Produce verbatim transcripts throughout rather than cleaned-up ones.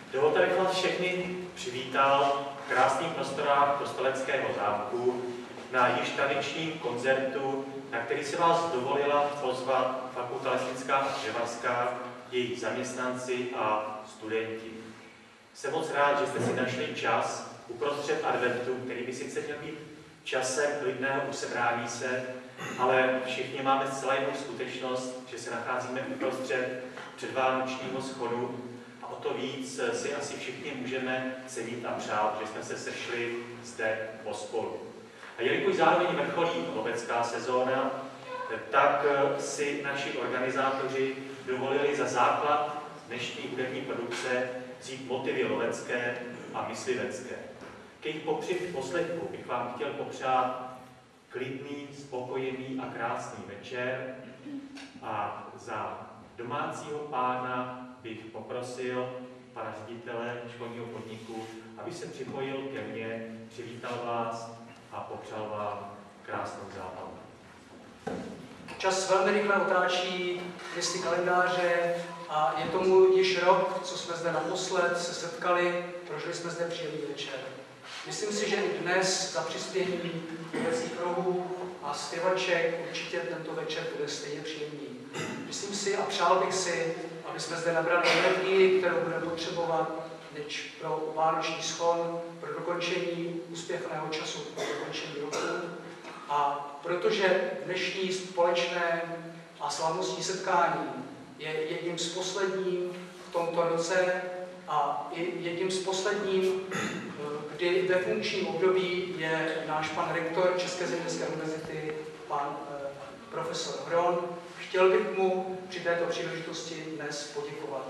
Dovolte, abych vás všechny přivítal v krásných prostorách Kosteleckého zámku na již tradičním koncertu, na který se vás dovolila pozvat Fakulta lesnická a dřevařská, její zaměstnanci a studenti. Jsem moc rád, že jste si našli čas uprostřed adventu, který by sice měl být časem klidného usebrání se, ale všichni máme zcela jinou skutečnost, že se nacházíme uprostřed předvánočního schodu a o to víc si asi všichni můžeme cenit a přát, že jsme se sešli zde pospolu. A jelikož zároveň vrcholí lovecká sezóna, tak si naši organizátoři dovolili za základ dnešní hudební produkce vzít motivy lovecké a myslivecké. K jejich poslechu bych vám chtěl popřát klidný, spokojený a krásný večer a za domácího pána bych poprosil pana ředitele školního podniku, aby se připojil ke mně, přivítal vás a popřál vám krásnou zábavu. Čas velmi rychle otáčí listy kalendáře a je tomu již rok, co jsme zde naposled se setkali, prožili jsme zde příjemný večer. Myslím si, že i dnes za přispění loveckých rohů a zpěvaček určitě tento večer bude stejně příjemný. Myslím si a přál bych si, aby jsme zde nabrali energii, kterou budeme potřebovat než pro vánoční schon, pro dokončení úspěšného času, pro dokončení roku. A protože dnešní společné a slavnostní setkání je jedním z posledních v tomto roce a i jedním z posledních, kdy ve funkčním období je náš pan rektor České zemědělské univerzity, pan eh, profesor Hron, chtěl bych mu při této příležitosti dnes poděkovat.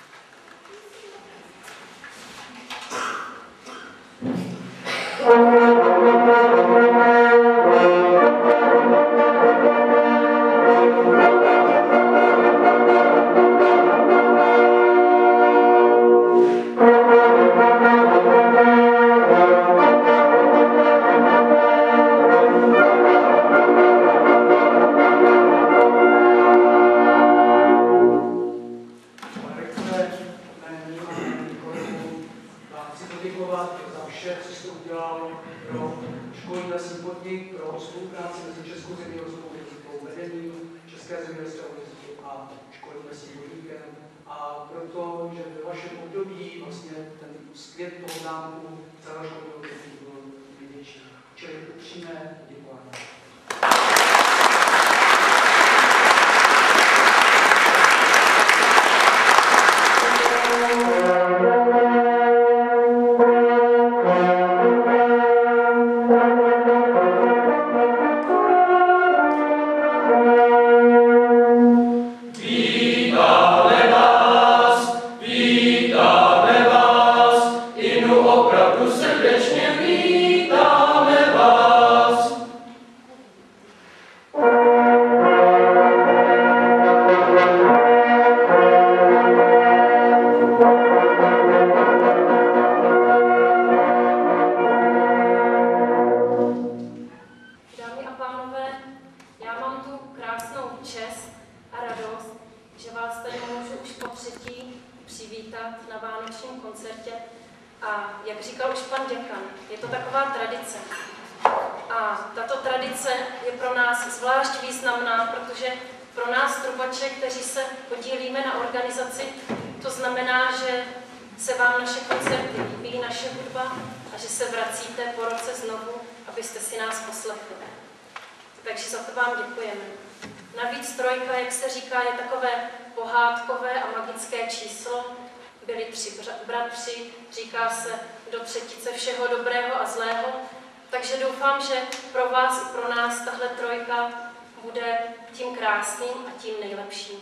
Říká se do třetice všeho dobrého a zlého, takže doufám, že pro vás i pro nás tahle trojka bude tím krásným a tím nejlepším.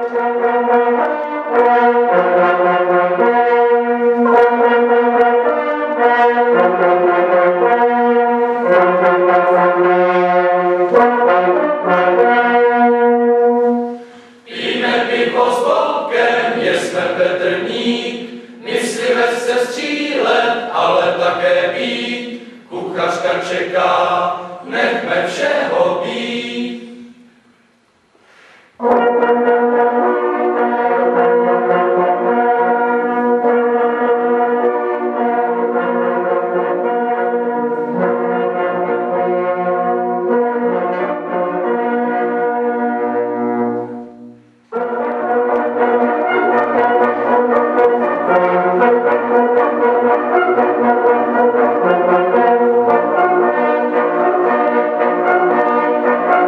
Thank you. chce být, kuchařka čeká, nechme všeho být. Thank you.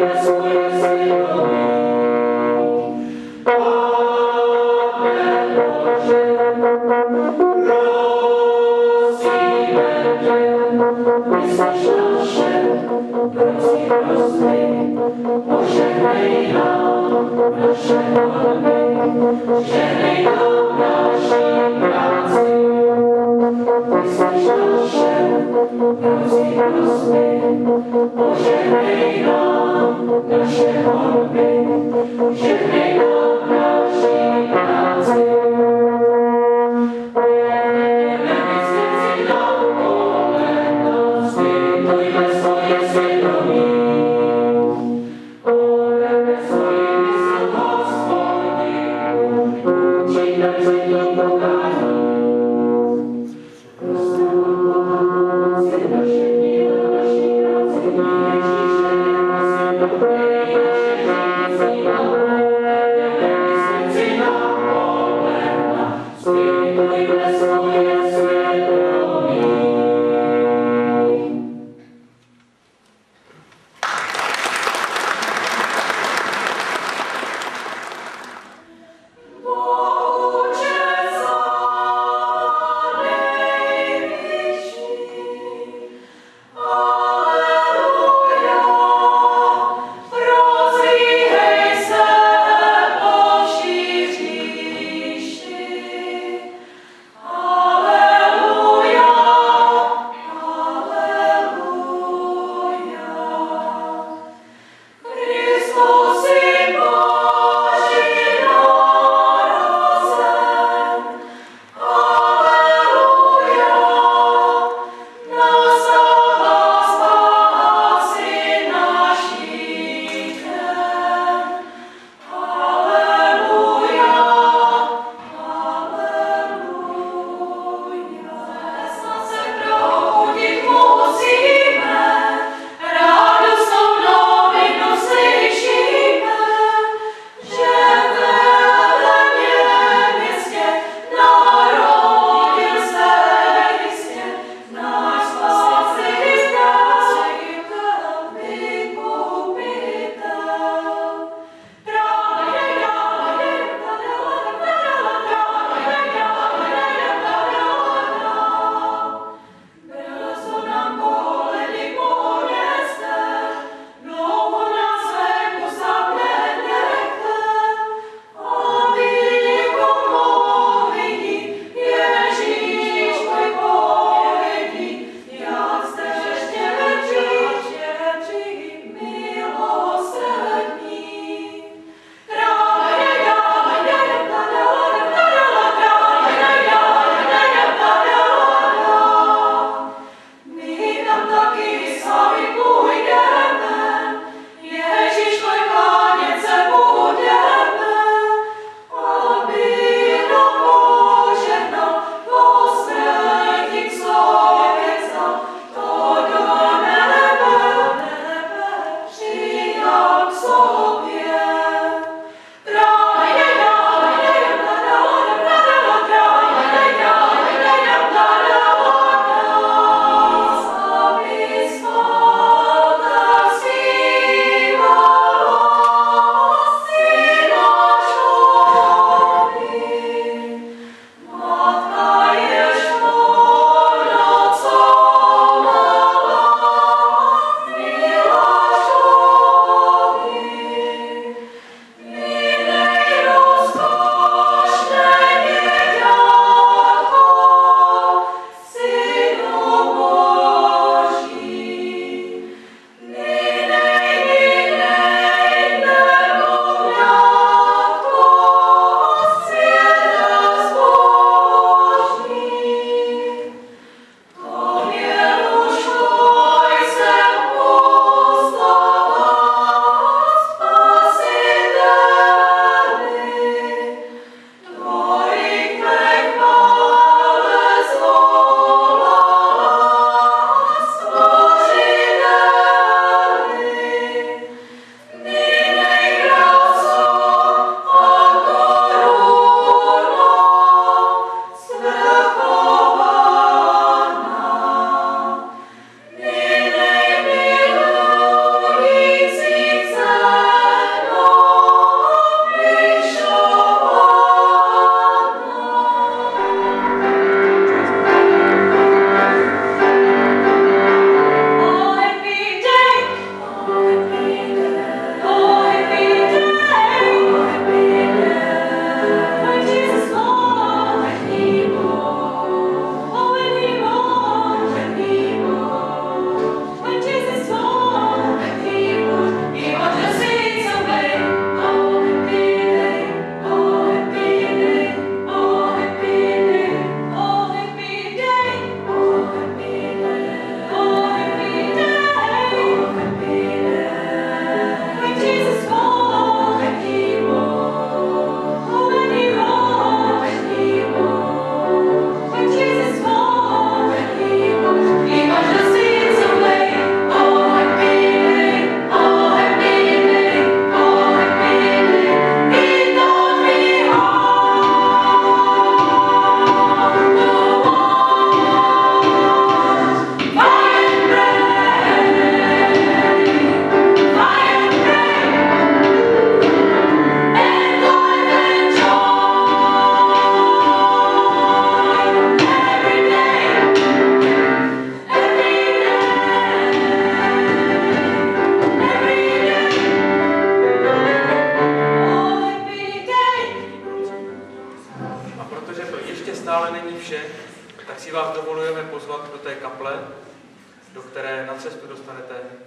Thank you.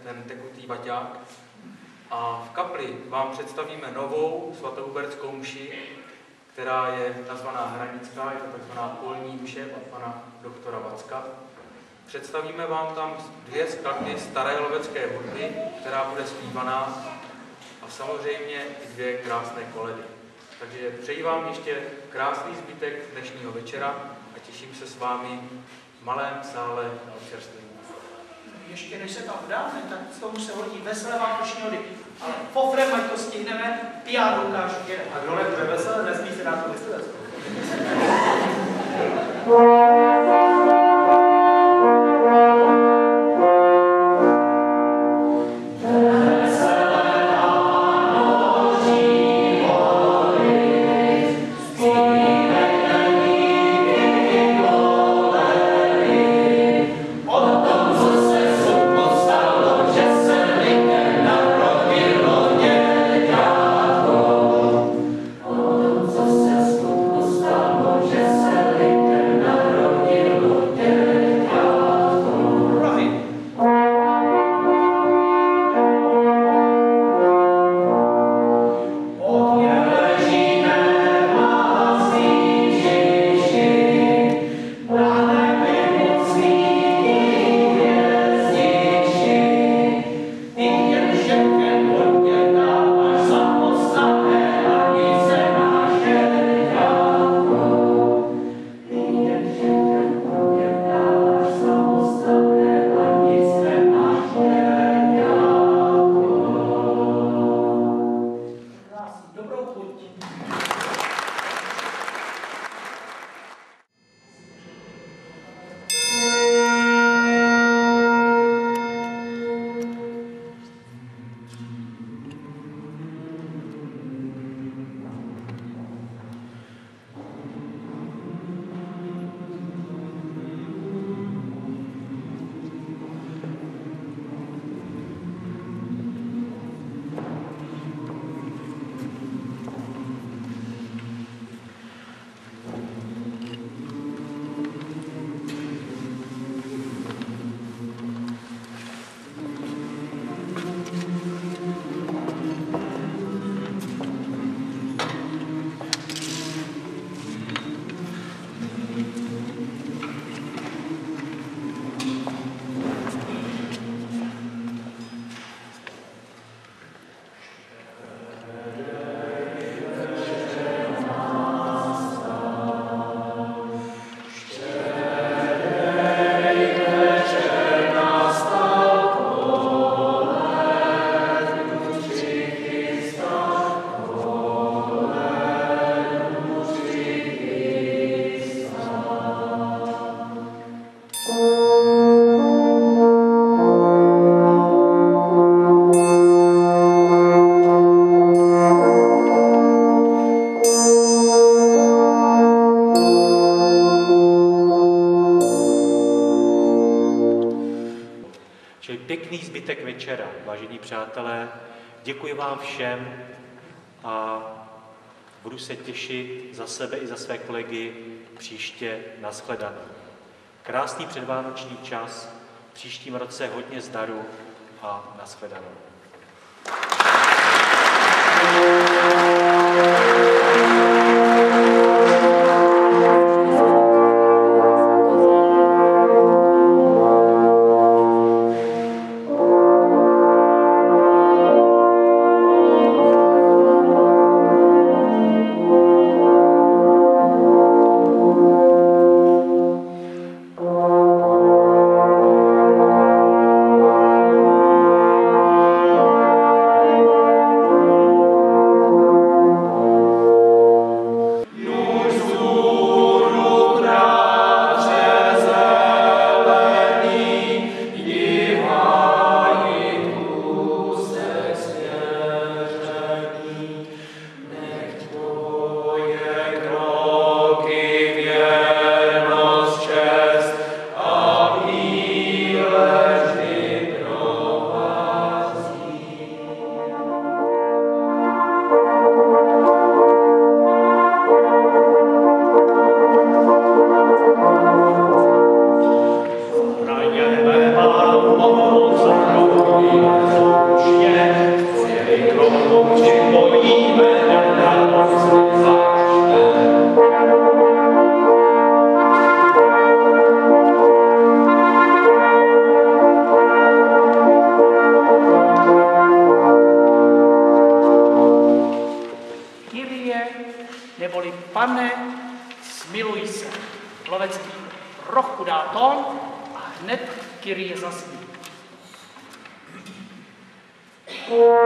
ten tekutý baťák. A v kapli vám představíme novou svatohuberskou mši, která je nazvaná Hranická, je to takzvaná polní mše od pana doktora Vacka. Představíme vám tam dvě skladby staré lovecké hudby, která bude zpívaná, a samozřejmě i dvě krásné koledy. Takže přeji vám ještě krásný zbytek dnešního večera a těším se s vámi v malém sále na občerstvení. Ještě než se tam dáme, tak z tomu se hodí veselé vánoční hody. Ale pofrem, ať to stihneme, piano ukážu jeden. A kdo nebude veselé, nesmí se dát tu myslivěckou. Pěkný zbytek večera, vážení přátelé. Děkuji vám všem a budu se těšit za sebe i za své kolegy příště na shledanou. Krásný předvánoční čas, v příštím roce hodně zdaru a na shledanou. Kyrie zasní.